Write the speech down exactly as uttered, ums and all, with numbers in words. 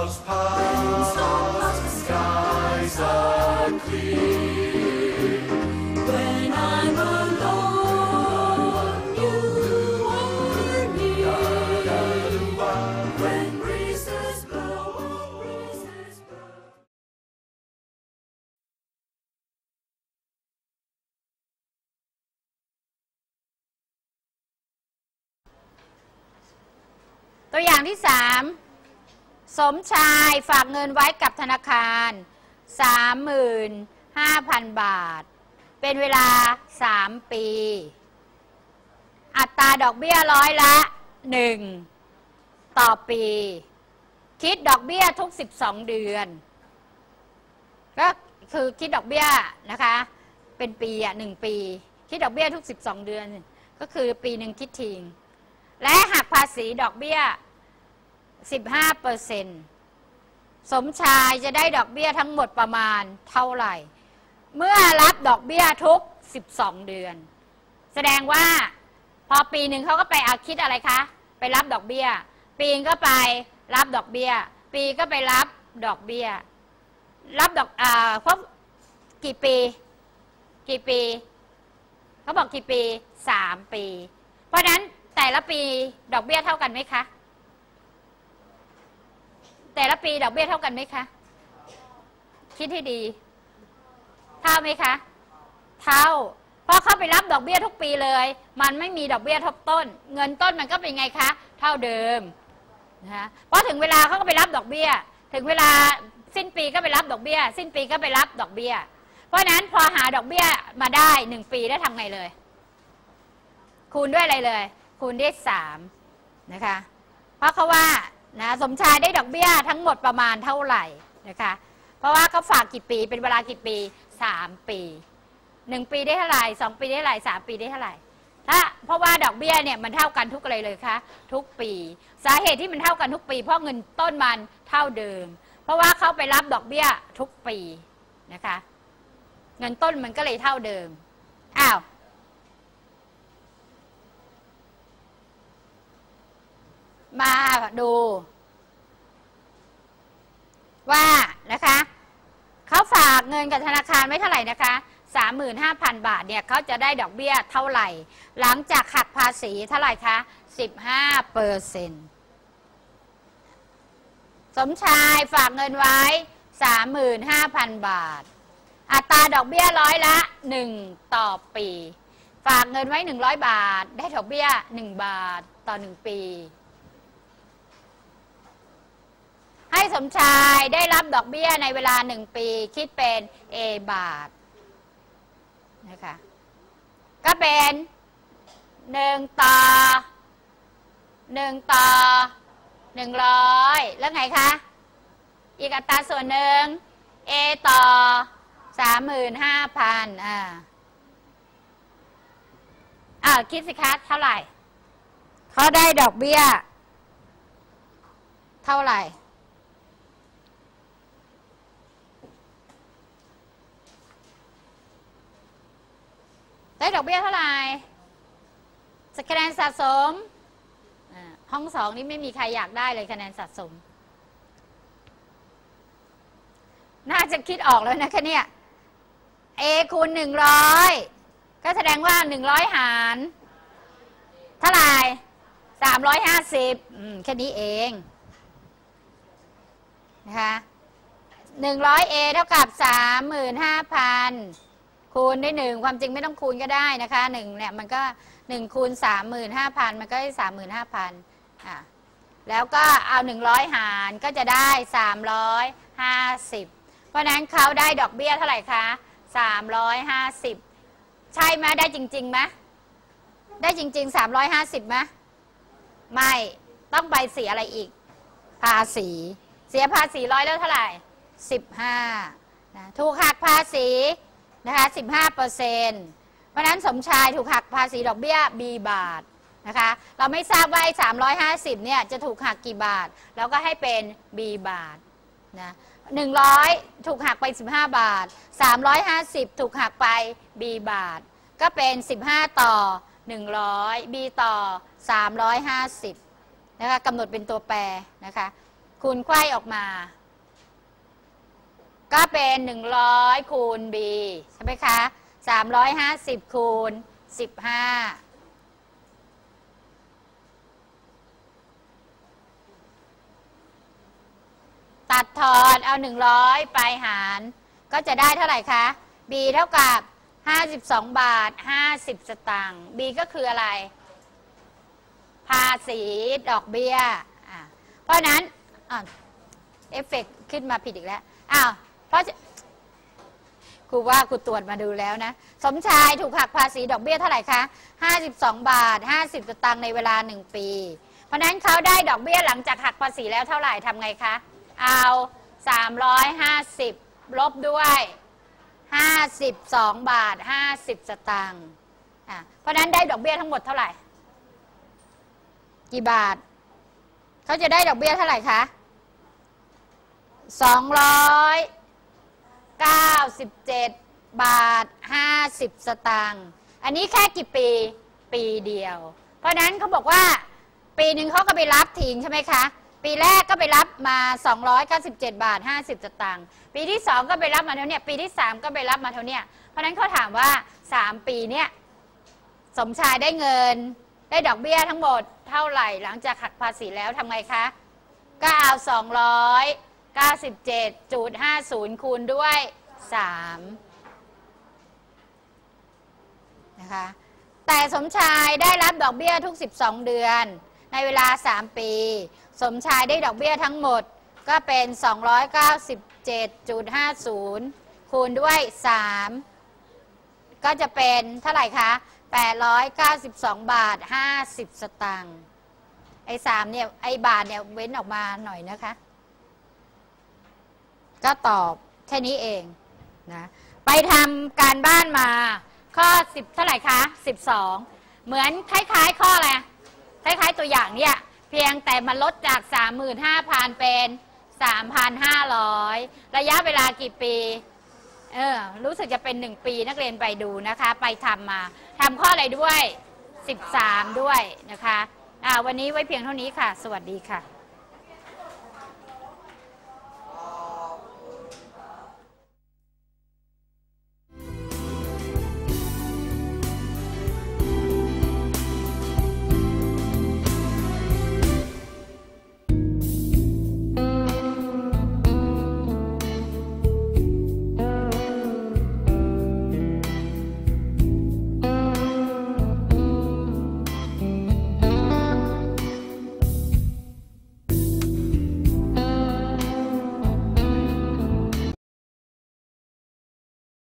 clouds pass, the skies are clear. When I'm alone, you are near. When breezes blow, breezes blow. ตัวอย่างที่สามสมชายฝากเงินไว้กับธนาคาร สามหมื่นห้าพัน บาทเป็นเวลาสามปีอัตราดอกเบี้ยร้อยละหนึ่งต่อปีคิดดอกเบี้ยทุกสิบสองเดือนก็คือคิดดอกเบี้ยนะคะเป็นปีอ่ะหนึ่งปีคิดดอกเบี้ยทุกสิบสองเดือนก็คือปีหนึ่งคิดทิ้งและหักภาษีดอกเบี้ย สิบห้าเปอร์เซ็นต์ สมชายจะได้ดอกเบี้ยทั้งหมดประมาณเท่าไหร่เมื่อรับดอกเบี้ยทุกสิบสองเดือนแสดงว่าพอปีหนึ่งเขาก็ไปเอาคิดอะไรคะไปรับดอกเบี้ยปีนึงก็ไปรับดอกเบี้ยปีก็ไปรับดอกเบี้ยรับดอกอ่าครบกี่ปีกี่ปีเขาบอกกี่ปีสามปีเพราะฉะนั้นแต่ละปีดอกเบี้ยเท่ากันไหมคะแต่ละปีดอกเบี้ยเท่ากันไหมคะคิดให้ดีเท่าไหมคะเท่าเพราะเขาไปรับดอกเบี้ยทุกปีเลยมันไม่มีดอกเบี้ยทบต้นเงินต้นมันก็เป็นไงคะเท่าเดิมนะเพราะถึงเวลาเขาก็ไปรับดอกเบี้ยถึงเวลาสิ้นปีก็ไปรับดอกเบี้ยสิ้นปีก็ไปรับดอกเบี้ยเพราะฉะนั้นพอหาดอกเบี้ยมาได้หนึ่งปีได้ทำไงเลยคูณด้วยอะไรเลยคูณด้วยสามนะคะเพราะเขาว่านะสมชายได้ดอกเบี้ยทั้งหมดประมาณเท่าไหร่นะคะเพราะว่าเขาฝากกี่ปีเป็นเวลากี่ปีสามปีหนึ่งปีได้เท่าไหร่สองปีได้เท่าไหร่สามปีได้เท่าไหร่ถ้าเพราะว่าดอกเบี้ยเนี่ยมันเท่ากันทุกอะไรเลยคะทุกปีสาเหตุที่มันเท่ากันทุกปีเพราะเงินต้นมันเท่าเดิมเพราะว่าเขาไปรับดอกเบี้ยทุกปีนะคะเงินต้นมันก็เลยเท่าเดิมอ้าวมาดูว่านะคะเขาฝากเงินกับธนาคารไว้เท่าไหร่นะคะ สามหมื่นห้าพัน บาทเนี่ยเขาจะได้ดอกเบี้ยเท่าไหร่หลังจากหักภาษีเท่าไหร่คะ สิบห้าเปอร์เซ็นต์ สมชายฝากเงินไว้ สามหมื่นห้าพัน บาทอัตราดอกเบี้ยร้อยละหนึ่งต่อปีฝากเงินไว้หนึ่งร้อยบาทได้ดอกเบี้ยหนึ่งบาทต่อหนึ่งปีให้สมชายได้รับดอกเบี้ยในเวลาหนึ่งปีคิดเป็น A บาทนะคะก็เป็นหนึ่งต่อหนึ่งต่อหนึ่งร้อยแล้วไงคะอีกอัตราส่วนหนึ่ง A ต่อสามหมื่นห้าพันอ่าอ่าคิดสิคะเท่าไหร่เขาได้ดอกเบี้ยเท่าไหร่ได้ดอกเบี้ยเท่าไหร่คะแนนสะสมห้องสองนี่ไม่มีใครอยากได้เลยคะแนนสะสมน่าจะคิดออกแล้วนะคะเนี่ย A คูณหนึ่งร้อยก็แสดงว่าหนึ่งร้อยหารเท่าไหร่สามร้อยห้าสิบแค่นี้เองนะคะหนึ่งร้อย A เท่ากับสามหมื่นห้าพันคูณด้วยหนึ่งความจริงไม่ต้องคูณก็ได้นะคะหนึ่งเนี่ยมันก็หนึ่งคูณสามหมื่นห้าพันมันก็ได้สามหมื่นห้าพันอ่ะแล้วก็เอาหนึ่งร้อยหารก็จะได้สามร้อยห้าสิบเพราะนั้นเขาได้ดอกเบี้ยเท่าไหร่คะสามร้อยห้าสิบใช่ไหมได้จริงๆไหมได้จริงๆสามร้อยห้าสิบไหมไม่ต้องไปเสียอะไรอีกภาษีเสียภาษีร้อยแล้วเท่าไหร่สิบห้านะถูกหักภาษีนะคะสิบห้าเปอร์เซ็นต์เพราะนั้นสมชายถูกหักภาษีดอกเบี้ย B บาทนะคะเราไม่ทราบว่าสามร้อยห้าสิบเนี่ยจะถูกหักกี่บาทแล้วก็ให้เป็น B บาทนะหนึ่งร้อยถูกหักไปสิบห้าบาทสามร้อยห้าสิบถูกหักไป B บาทก็เป็นสิบห้าต่อหนึ่งร้อย B ต่อสามร้อยห้าสิบนะคะกำหนดเป็นตัวแปรนะคะคูณไขว้ออกมาก็เป็นหนึ่งร้อยคูณ b ใช่ไหมคะสามร้อยห้าสิบคูณสิบห้าตัดทอนเอาหนึ่งร้อยไปหารก็จะได้เท่าไหร่คะ b เท่ากับห้าสิบสองบาทห้าสิบสตางค์ b ก็คืออะไรภาษีดอกเบี้ยอ่ะเพราะนั้นเอฟเฟกต์ขึ้นมาผิดอีกแล้วอ้าวเพราะครูว่าครูตรวจมาดูแล้วนะสมชายถูกหักภาษีดอกเบี้ยเท่าไหร่คะห้าสิบสองบาทห้าสิบสตางค์ในเวลาหนึ่งปีเพราะนั้นเขาได้ดอกเบี้ยหลังจากหักภาษีแล้วเท่าไหร่ทำไงคะเอาสามร้อยห้าสิบลบด้วยห้าสิบสองบาทห้าสิบสตางค์อ่ะเพราะนั้นได้ดอกเบี้ยทั้งหมดเท่าไหร่กี่บาทเขาจะได้ดอกเบี้ยเท่าไหร่คะสองร้อยเก้าสิบเจ็ดบาทห้าสิบสตางค์อันนี้แค่กี่ปีปีเดียวเพราะนั้นเขาบอกว่าปีหนึ่งเขาก็ไปรับทิ้งใช่ไหมคะปีแรกก็ไปรับมาสองร้อยเก้าสิบเจ็ดบาทห้าสิบสตางค์ปีที่สองก็ไปรับมาเท่านี้ปีที่สามก็ไปรับมาเท่านี้เพราะนั้นเขาถามว่าสามปีเนี้ยสมชายได้เงินได้ดอกเบี้ยทั้งหมดเท่าไหร่หลังจากหักภาษีแล้วทำไงคะก็เอาสองร้อยเก้าสิบเจ็ดจุดห้าศูนย์คูณด้วยสามนะคะแต่สมชายได้รับดอกเบี้ยทุกสิบสองเดือนในเวลาสามปีสมชายได้ดอกเบี้ยทั้งหมดก็เป็นสองร้อยเก้าสิบเจ็ดจุดห้าศูนย์คูณด้วยสามก็จะเป็นเท่าไหร่คะแปดร้อยเก้าสิบสองบาทห้าสิบสตางค์ไอ้สามเนี่ยไอ้บาทเนี่ยเว้นออกมาหน่อยนะคะก็ตอบแค่นี้เองนะไปทำการบ้านมาข้อสิบเท่าไหร่คะสิบสองเหมือนคล้ายๆข้ออะไรคล้ายๆตัวอย่างเนี่ยเพียงแต่มันลดจาก สามหมื่นห้าพัน เป็น สามพันห้าร้อย ระยะเวลากี่ปีเออรู้สึกจะเป็นหนึ่งปีนักเรียนไปดูนะคะไปทำมาทำข้ออะไรด้วยสิบสามด้วยนะคะอ่าวันนี้ไว้เพียงเท่านี้ค่ะสวัสดีค่ะ